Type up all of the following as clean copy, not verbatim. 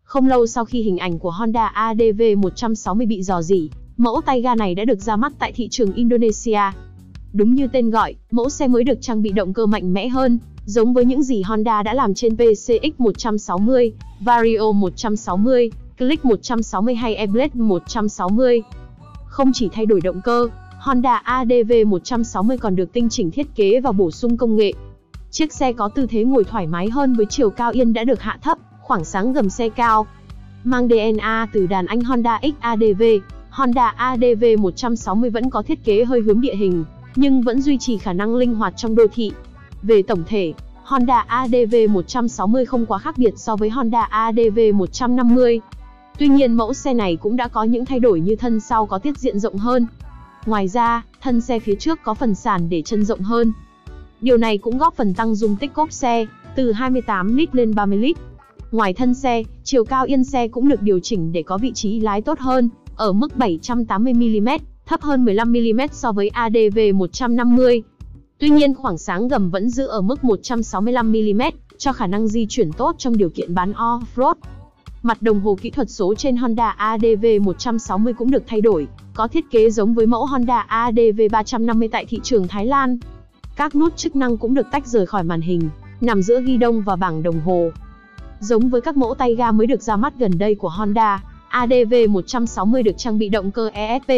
Không lâu sau khi hình ảnh của Honda ADV 160 bị rò rỉ, mẫu tay ga này đã được ra mắt tại thị trường Indonesia. Đúng như tên gọi, mẫu xe mới được trang bị động cơ mạnh mẽ hơn, giống với những gì Honda đã làm trên PCX 160, Vario 160, Click 160 hay E-Blade 160. Không chỉ thay đổi động cơ, Honda ADV 160 còn được tinh chỉnh thiết kế và bổ sung công nghệ. Chiếc xe có tư thế ngồi thoải mái hơn với chiều cao yên đã được hạ thấp, khoảng sáng gầm xe cao. Mang DNA từ đàn anh Honda XADV, Honda ADV 160 vẫn có thiết kế hơi hướng địa hình, nhưng vẫn duy trì khả năng linh hoạt trong đô thị. Về tổng thể, Honda ADV 160 không quá khác biệt so với Honda ADV 150. Tuy nhiên mẫu xe này cũng đã có những thay đổi như thân sau có tiết diện rộng hơn. Ngoài ra, thân xe phía trước có phần sàn để chân rộng hơn. Điều này cũng góp phần tăng dung tích cốp xe, từ 28 lít lên 30 lít. Ngoài thân xe, chiều cao yên xe cũng được điều chỉnh để có vị trí lái tốt hơn, ở mức 780mm, thấp hơn 15mm so với ADV 150. Tuy nhiên khoảng sáng gầm vẫn giữ ở mức 165mm, cho khả năng di chuyển tốt trong điều kiện bán off-road. Mặt đồng hồ kỹ thuật số trên Honda ADV 160 cũng được thay đổi, có thiết kế giống với mẫu Honda ADV 350 tại thị trường Thái Lan. Các nút chức năng cũng được tách rời khỏi màn hình, nằm giữa ghi đông và bảng đồng hồ. Giống với các mẫu tay ga mới được ra mắt gần đây của Honda, ADV 160 được trang bị động cơ ESP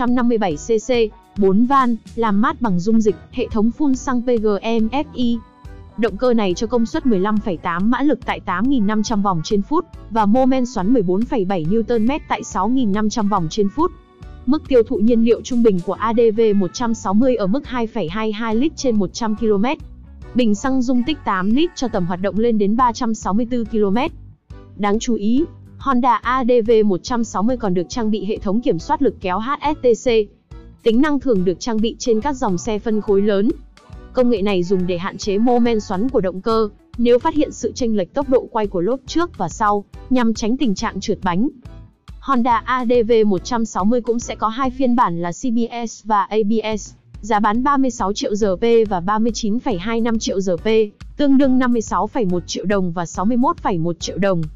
157cc, 4 van, làm mát bằng dung dịch, hệ thống phun xăng PGM-FI. Động cơ này cho công suất 15,8 mã lực tại 8.500 vòng trên phút và mô men xoắn 14,7 Nm tại 6.500 vòng trên phút. Mức tiêu thụ nhiên liệu trung bình của ADV 160 ở mức 2,22 lít trên 100 km. Bình xăng dung tích 8 lít cho tầm hoạt động lên đến 364 km. Đáng chú ý, Honda ADV 160 còn được trang bị hệ thống kiểm soát lực kéo HSTC. Tính năng thường được trang bị trên các dòng xe phân khối lớn. Công nghệ này dùng để hạn chế mô men xoắn của động cơ, nếu phát hiện sự chênh lệch tốc độ quay của lốp trước và sau, nhằm tránh tình trạng trượt bánh. Honda ADV 160 cũng sẽ có hai phiên bản là CBS và ABS, giá bán 36 triệu giờ P và 39,25 triệu giờ P, tương đương 56,1 triệu đồng và 61,1 triệu đồng.